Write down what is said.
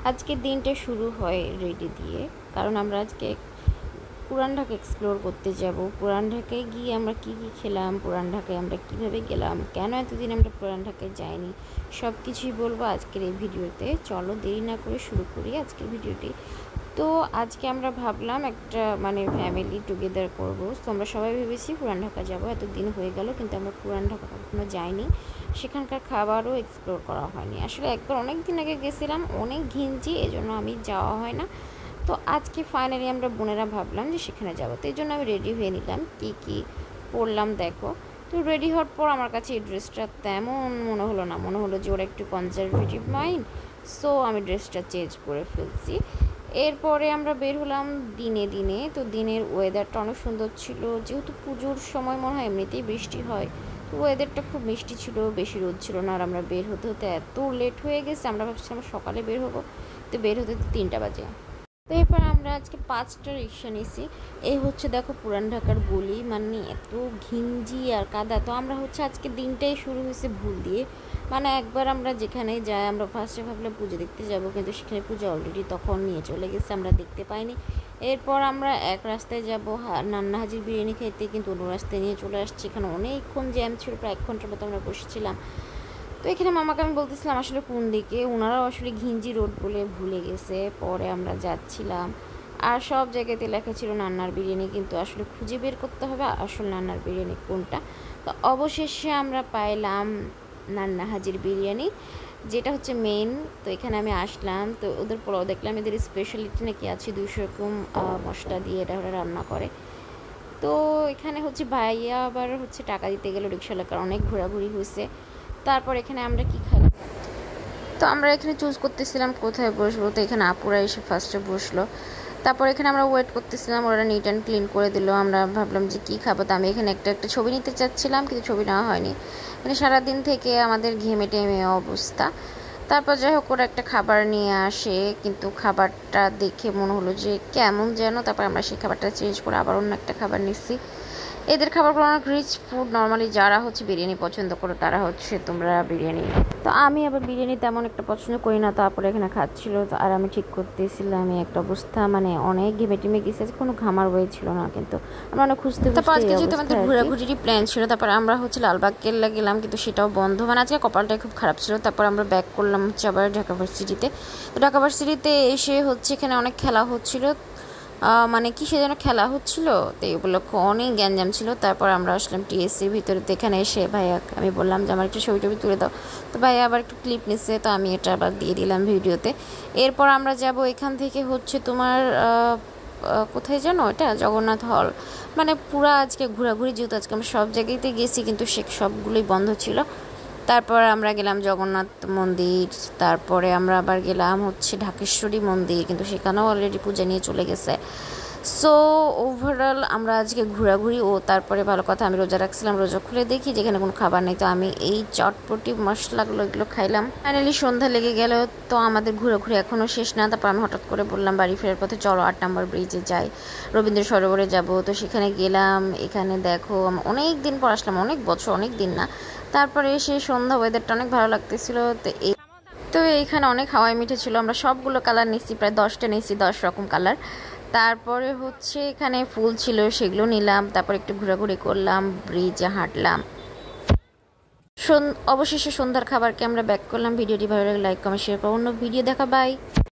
আজকের দিনটা শুরু হয় রেডি দিয়ে, কারণ আমরা আজকে পুরান ঢাকা এক্সপ্লোর করতে যাব। পুরান ঢাকায় গিয়ে আমরা কী কী খেলাম, পুরান ঢাকায় আমরা কীভাবে গেলাম, কেন এতদিন আমরা পুরান ঢাকায় যাইনি, সব কিছুই বলবো আজকের এই ভিডিওতে। চলো দেরি না করে শুরু করি আজকের ভিডিওটি। তো আজকে আমরা ভাবলাম একটা ফ্যামিলি টুগেদার করবো। তো আমরা সবাই ভেবেছি পুরান ঢাকা যাবো, এতদিন হয়ে গেল কিন্তু আমরা পুরান ঢাকা কখনো যাইনি, সেখানকার খাবারও এক্সপ্লোর করা হয়নি। আসলে একবার অনেক দিন আগে গেছিলাম, অনেক ঘিঞ্জি, এজন্য আমি যাওয়া হয় না। তো আজকে ফাইনালি আমরা বোনেরা ভাবলাম যে সেখানে যাবো, তো এই জন্য আমি রেডি হয়ে নিলাম। কী কী পরলাম দেখো। তো রেডি হওয়ার পর আমার কাছে এই ড্রেসটা তেমন মনে হলো না, মনে হলো যে ওরা একটু কনজারভেটিভ মাইন্ড, সো আমি ড্রেসটা চেঞ্জ করে ফেলছি। এরপরে আমরা বের হলাম দিনে দিনে। তো দিনের ওয়েদারটা অনেক সুন্দর ছিল, যেহেতু পুজোর সময় মনে হয় এমনিতেই বৃষ্টি হয়, তো ওয়েদারটা খুব মিষ্টি ছিল, বেশি রোদ ছিল না। আর আমরা বের হতে হতে এত লেট হয়ে গেছে, আমরা ভাবছিলাম সকালে বের হবো, তো বের হতে 3টা বাজে। তো এরপর আমরা আজকে 5টা রিক্সা নিয়েছি। এই হচ্ছে দেখো পুরান ঢাকার গলি, এত ঘিঞ্জি আর কাদা। তো আমরা আজকে দিনটাই শুরু হয়েছে ভুল দিয়ে। একবার আমরা যেখানে যাই, আমরা ফার্স্টে ভাবলাম পুজো দেখতে যাব, কিন্তু সেখানে পুজো অলরেডি তখন নিয়ে চলে গেছে, আমরা দেখতে পাইনি। এরপর আমরা এক রাস্তায় যাব নান্না হাজির বিরিয়ানি খাইতে, কিন্তু অন্য রাস্তায় নিয়ে চলে আসছি। এখানে অনেকক্ষণ জ্যাম ছিল, প্রায় 1 ঘন্টার মতো আমরা বসেছিলাম। তো এখানে মামাকে আমি বলতেছিলাম আসলে কোন দিকে, ওনারাও আসলে ঘিঞ্জি রোড বলে ভুলে গেছে। পরে আমরা যাচ্ছিলাম, আর সব জায়গাতে লেখা ছিল নান্নার বিরিয়ানি, কিন্তু আসলে খুঁজে বের করতে হবে আসল নান্নার বিরিয়ানি কোনটা। তো অবশেষে আমরা পাইলাম নান্না হাজির বিরিয়ানি, যেটা হচ্ছে মেন। তো এখানে আমি আসলাম, তো ওদের পোলাও দেখলাম, এদের স্পেশালিটি নাকি আছে 200 রকম মশলা দিয়ে এটা ওরা রান্না করে। তো এখানে ভাইয়া আবার টাকা দিতে গেল রিক্সাওয়ালার, অনেক ঘোরাঘুরি হয়েছে। তারপর এখানে আমরা কি খাই, তো আমরা এখানে চুজ করতেছিলাম কোথায় বসবো। তো এখানে আপুরা এসে ফার্স্টে বসলো, তারপর এখানে আমরা ওয়েট করতেছিলাম, ওরা নিট অ্যান্ড ক্লিন করে দিল। আমরা ভাবলাম যে কী খাবো, তো আমি এখানে একটা ছবি নিতে চাচ্ছিলাম, কিন্তু ছবি নেওয়া হয়নি। সারাদিন থেকে আমাদের ঘেমে টেমে অবস্থা। তারপর যাই হোক ওরা একটা খাবার নিয়ে আসে, কিন্তু খাবারটা দেখে মনে হলো যে কেমন যেন। তারপর আমরা সেই খাবারটা চেঞ্জ করে আবার অন্য একটা খাবার নিচ্ছি। এদের খাবারগুলো অনেক রিচ ফুড, নর্মালি যারা বিরিয়ানি পছন্দ করো তারা তোমরা বিরিয়ানি। তো আমি আবার বিরিয়ানি তেমন একটা পছন্দ করি না, তারপরে এখানে খাচ্ছিল। তো আর আমি ঠিক করতেছিলাম, আমি একটা অবস্থা অনেক ঘেমে টেমে গেছে, কোনো ঘামার ওয়ে ছিল না, কিন্তু আমরা অনেক খুঁজতে খুঁজতে। তারপর আজকে যেহেতু আমাদের ঘোরাঘুরির প্ল্যান ছিল, তারপর আমরা লালবাগ কেল্লা গেলাম, কিন্তু সেটাও বন্ধ। আজকে কপালটাই খুব খারাপ ছিল। তারপর আমরা ব্যাক করলাম আবার ঢাকা ভার্সিটিতে। তো ঢাকা ভার্সিটিতে এসে এখানে অনেক খেলা হচ্ছিল, কিসে যেন খেলা হচ্ছিল, তো এগুলো অনেক গ্যাঞ্জাম ছিল। তারপর আমরা আসলাম টিএসসির ভিতরে। তো এখানে এসে ভাইয়া আমি বললাম যে আমার একটু ছবি টবি তুলে দাও, তো ভাইয়া আবার একটু ক্লিপ নিচ্ছে, তো আমি এটা আবার দিয়ে দিলাম ভিডিওতে। এরপর আমরা যাব এখান থেকে তোমার কোথায় যেন, এটা জগন্নাথ হল। পুরা আজকে ঘোরাঘুরি, যেহেতু আজকে আমরা সব জায়গাতে গেছি, কিন্তু সে সবগুলোই বন্ধ ছিল। তারপর আমরা গেলাম জগন্নাথ মন্দির, তারপরে আমরা আবার গেলাম ঢাকেশ্বরী মন্দির, কিন্তু সেখানেও অলরেডি পূজা নিয়ে চলে গেছে। সো ওভারঅল আমরা আজকে ঘোরাঘুরি। ও তারপরে ভালো কথা, আমি রোজা রাখছিলাম, রোজা খুলে দেখি যেখানে কোনো খাবার নেই, তো আমি এই চটপটি মশলাগুলো এগুলো খাইলাম। ফাইনালি সন্ধ্যা লেগে গেল, তো আমাদের ঘোরাঘুরি এখনও শেষ না। তারপর আমি হঠাৎ করে বললাম বাড়ি ফেরার পথে চলো 8 নম্বর ব্রিজে যাই, রবীন্দ্র সরোবরে যাব। তো সেখানে গেলাম। এখানে দেখো অনেক দিন পর আসলাম, অনেক বছর, অনেক দিন না। তারপরে এসে সন্ধ্যা, ওয়েদারটা অনেক ভালো লাগতেছিল। তো এইখানে অনেক হাওয়াই মিঠে ছিল, আমরা সবগুলো কালার নিচ্ছি, প্রায় 10টা নিচ্ছি, 10 রকম কালার। তারপরে এখানে ফুল ছিল, সেগুলো নিলাম। তারপর একটু ঘোরাঘুরি করলাম, ব্রিজে হাঁটলাম। অবশেষে সন্ধ্যার খাবারকে আমরা ব্যাক করলাম। ভিডিওটি ভালো লাগে লাইক কমেন্ট শেয়ার করো, অন্য ভিডিও দেখা, বাই।